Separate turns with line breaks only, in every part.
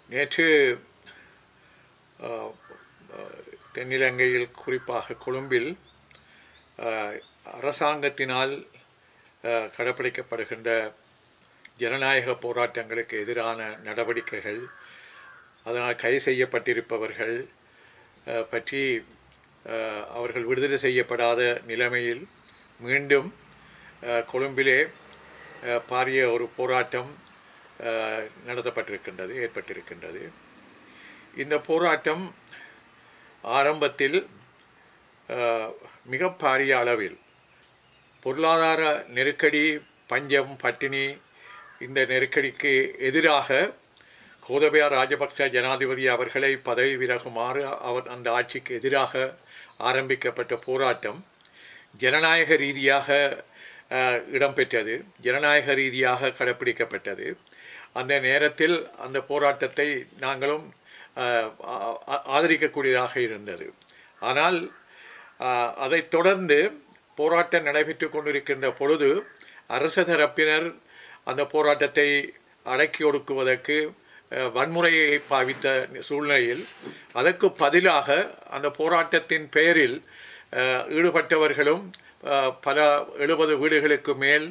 நேற்று தென்னிலங்கையில் குறிப்பாக கொழும்பில் அரசாங்கத்தினால் கடைப்பிடிக்கப்படுகின்ற ஜனநாயக போராட்டங்களுக்கு எதிரான நடவடிக்கைகள், அதனால் கைது செய்யப்பட்டிருப்பவர்கள் பற்றி அவர்கள் விடுதலை செய்யப்படாத நிலைமையில் மீண்டும் கொழும்பிலே பாரிய ஒரு போராட்டம் ஏற்பட்டிருக்கின்றது. இந்த போராட்டம் ஆரம்பத்தில் மிக பாரிய அளவில் பொருளாதார நெருக்கடி, பஞ்சம், பட்டினி, இந்த நெருக்கடிக்கு எதிராக கோதபய ராஜபக்ச ஜனாதிபதி அவர்களை பதவி விலகுமாறு அந்த ஆட்சிக்கு எதிராக ஆரம்பிக்கப்பட்ட போராட்டம் ஜனநாயக ரீதியாக இடம்பெற்றது, ஜனநாயக ரீதியாக கடைப்பிடிக்கப்பட்டது. அந்த நேரத்தில் அந்த போராட்டத்தை நாங்களும் ஆதரிக்கக்கூடியதாக இருந்தது. ஆனால் அதைத் தொடர்ந்து போராட்டம் நடைபெற்று கொண்டிருக்கின்ற பொழுது அரச தரப்பினர் அந்த போராட்டத்தை அடக்கி ஒடுக்குவதற்கு வன்முறையை பாவித்த சூழ்நிலையில் அதற்கு பதிலாக அந்த போராட்டத்தின் பெயரில் ஈடுபட்டவர்களும் பல 70 வீடுகளுக்கு மேல்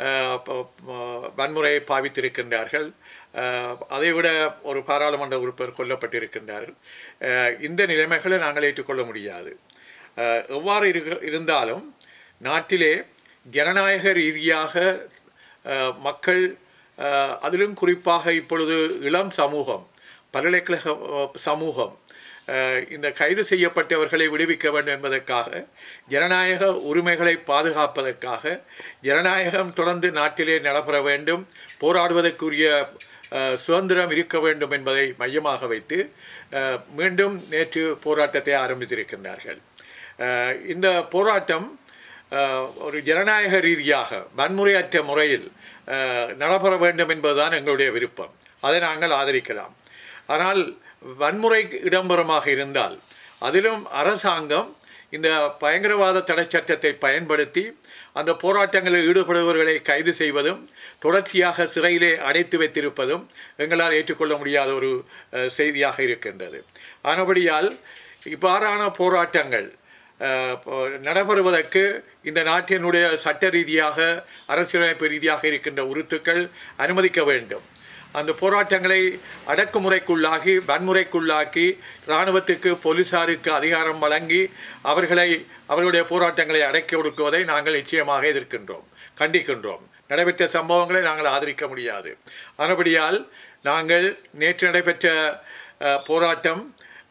வன்முறையை பாவித்திருக்கின்றார்கள். அதைவிட ஒரு பாராளுமன்ற உறுப்பினர் கொல்லப்பட்டிருக்கின்றார்கள். இந்த நிலைமைகளை நாங்கள் ஏற்றுக்கொள்ள முடியாது. எவ்வாறு இருந்தாலும் நாட்டிலே ஜனநாயக ரீதியாக மக்கள், அதிலும் குறிப்பாக இப்பொழுது இளம் சமூகம், பல்கலைக்கழக சமூகம் இந்த கைது செய்யப்பட்டவர்களை விடுவிக்க வேண்டும் என்பதற்காக, ஜனநாயக உரிமைகளை பாதுகாப்பதற்காக, ஜனநாயகம் தொடர்ந்து நாட்டிலே நடைபெற வேண்டும், போராடுவதற்குரிய சுதந்திரம் இருக்க வேண்டும் என்பதை மையமாக வைத்து மீண்டும் நேற்று போராட்டத்தை ஆரம்பித்திருக்கின்றார்கள். இந்த போராட்டம் ஒரு ஜனநாயக ரீதியாக வன்முறையற்ற முறையில் நடைபெற வேண்டும் என்பதுதான் எங்களுடைய விருப்பம். அதை நாங்கள் ஆதரிக்கலாம். ஆனால் வன்முறை இடம்பெறமாக இருந்தால், அதிலும் அரசாங்கம் இந்த பயங்கரவாத தடை சட்டத்தை பயன்படுத்தி அந்த போராட்டங்களில் ஈடுபடுபவர்களை கைது செய்வதும் தொடர்ச்சியாக சிறையிலே அடைத்து வைத்திருப்பதும் எங்களால் ஏற்றுக்கொள்ள முடியாத ஒரு செய்தியாக இருக்கின்றது. ஆனபடியால் இவ்வாறான போராட்டங்கள் நடைபெறுவதற்கு இந்த நாட்டினுடைய சட்ட ரீதியாக, அரசியலமைப்பு ரீதியாக இருக்கின்ற உறுத்துக்கள் அனுமதிக்க வேண்டும். அந்த போராட்டங்களை அடக்குமுறைக்குள்ளாகி, வன்முறைக்குள்ளாக்கி, இராணுவத்துக்கு, போலீசாருக்கு அதிகாரம் வழங்கி அவர்களுடைய போராட்டங்களை அடக்கி ஒடுக்குவதை நாங்கள் நிச்சயமாக எதிர்க்கின்றோம், கண்டிக்கின்றோம். நடைபெற்ற சம்பவங்களை நாங்கள் ஆதரிக்க முடியாது. ஆனபடியால் நாங்கள் நேற்று நடைபெற்ற போராட்டம்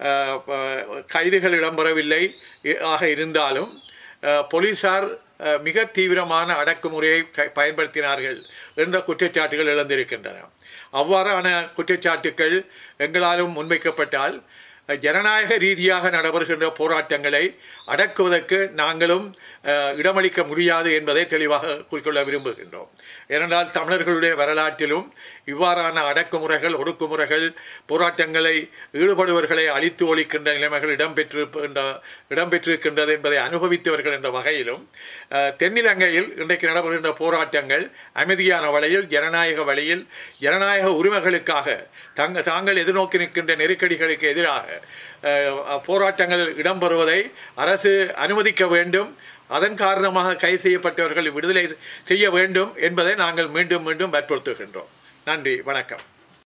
கைதுகள் இடம்பெறவில்லை ஆக இருந்தாலும் போலீசார் மிக தீவிரமான அடக்குமுறையை பயன்படுத்தினார்கள் என்ற குற்றச்சாட்டுகள் எழுந்திருக்கின்றன. அவ்வாறான குற்றச்சாட்டுக்கள் எங்களாலும் முன்வைக்கப்பட்டால் ஜனநாயக ரீதியாக நடைபெறுகின்ற போராட்டங்களை அடக்குவதற்கு நாங்களும் இடமளிக்க முடியாது என்பதை தெளிவாக குறிக்கொள்ள விரும்புகின்றோம். ஏனென்றால் தமிழர்களுடைய வரலாற்றிலும் இவ்வாறான அடக்குமுறைகள், ஒடுக்குமுறைகள், போராட்டங்களை ஈடுபடுவர்களை அழித்து ஒழிக்கின்ற நிலைமைகள் இடம்பெற்றிருக்கின்றது என்பதை அனுபவித்தவர்கள் என்ற வகையிலும் தென்னிலங்கையில் இன்றைக்கு நடைபெறுகின்ற போராட்டங்கள் அமைதியான வழியில், ஜனநாயக வழியில், ஜனநாயக உரிமைகளுக்காக தாங்கள் எதிர்நோக்கி நிற்கின்ற நெருக்கடிகளுக்கு எதிராக போராட்டங்கள் இடம்பெறுவதை அரசு அனுமதிக்க வேண்டும். அதன் காரணமாக கைது செய்யப்பட்டவர்களை விடுதலை செய்ய வேண்டும் என்பதை நாங்கள் மீண்டும் மீண்டும் வற்புறுத்துகின்றோம். நன்றி, வணக்கம்.